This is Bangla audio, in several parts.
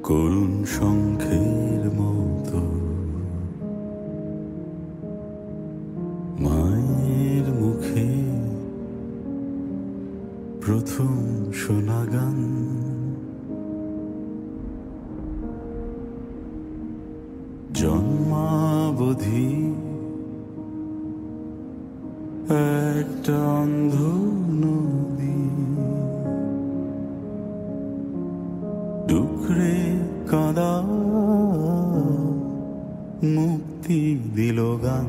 করুণ শঙ্খের মতো মায়ের মুখে প্রথম শোনা গান, জন্মাবধি একটা অন্ধ নদী, ডুকরে কাঁদা মুক্তি দিল গান।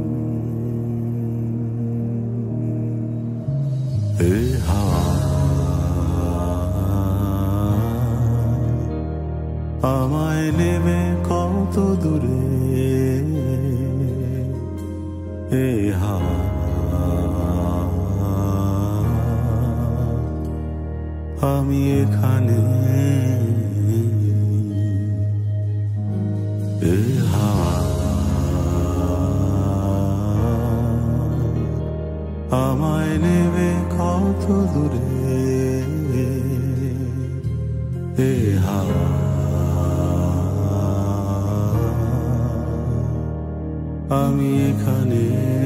এ হাওয়া আমায় নেবে কত দূরে, এ হাওয়া আমি এখানে, এ হাওয়া আমায় নেবে কত দূরে, এ হাওয়া আমি এখানে।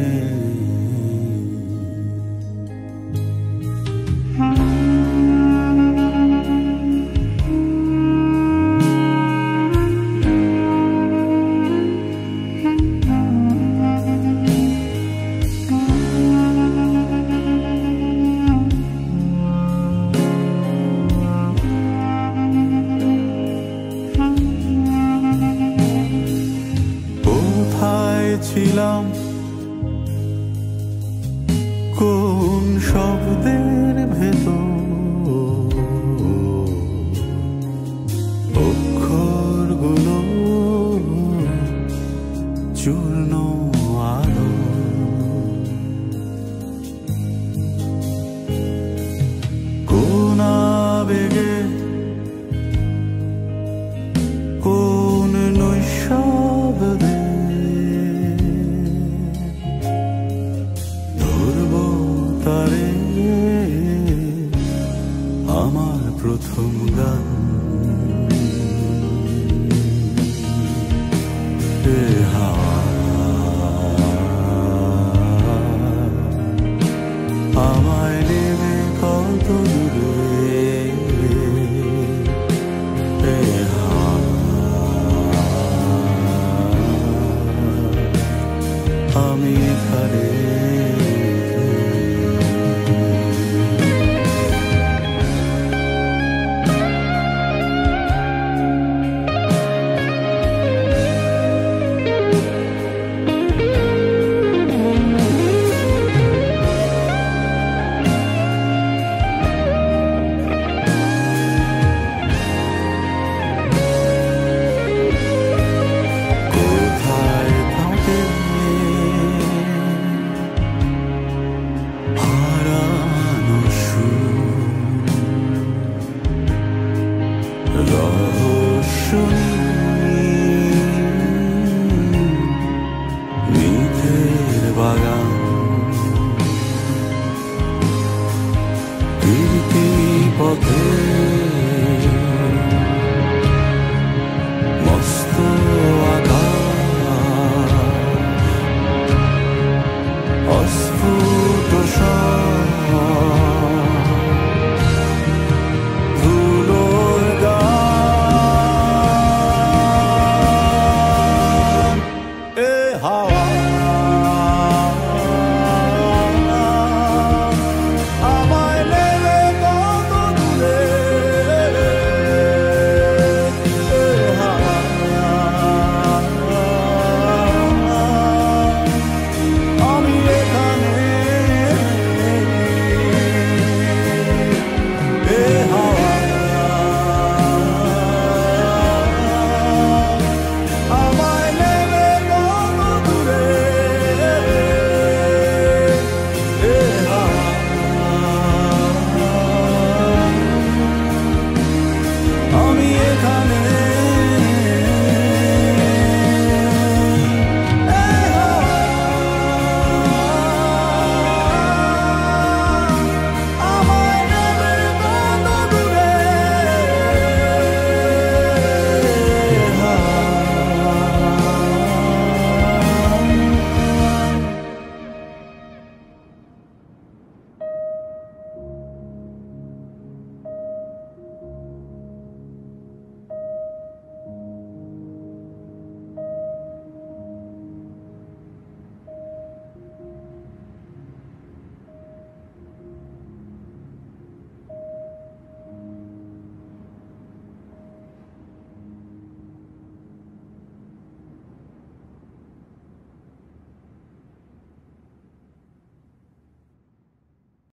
ছিলাম কোন শব্দের ভেতর, অক্ষরগুলো চূর্ণ আলো, কোন আবেগে কোন নৈশব্দে তারে আমার প্রথম গান। এ হাওয়া আমায় নেবে কত দূরে, এ হাওয়া আমি এখানে। রহস্য